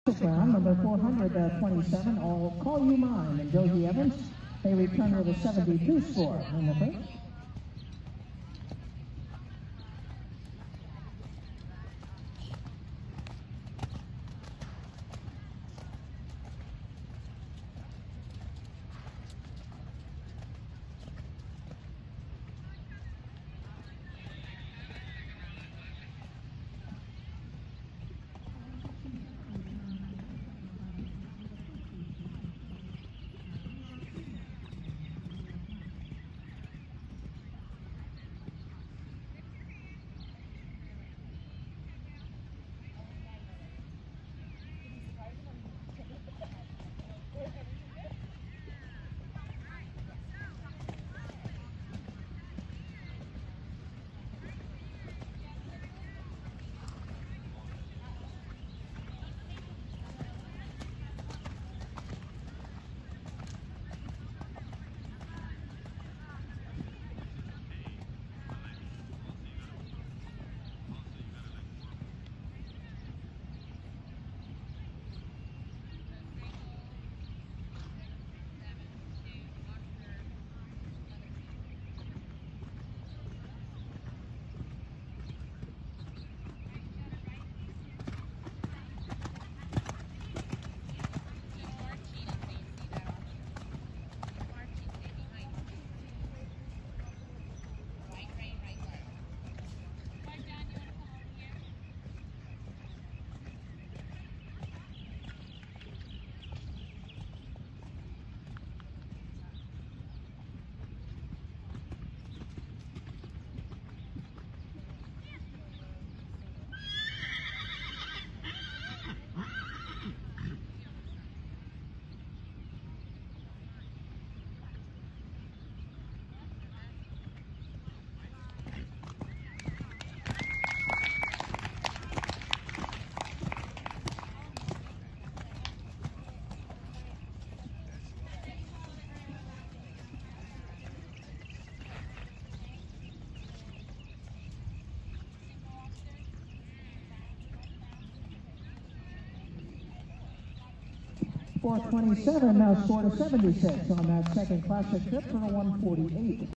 Round number 427, I'll Call You Mine, and Josie Evans. They return with a 72 score in the first. .427 now scored a 76 on that second classic trip for a 148.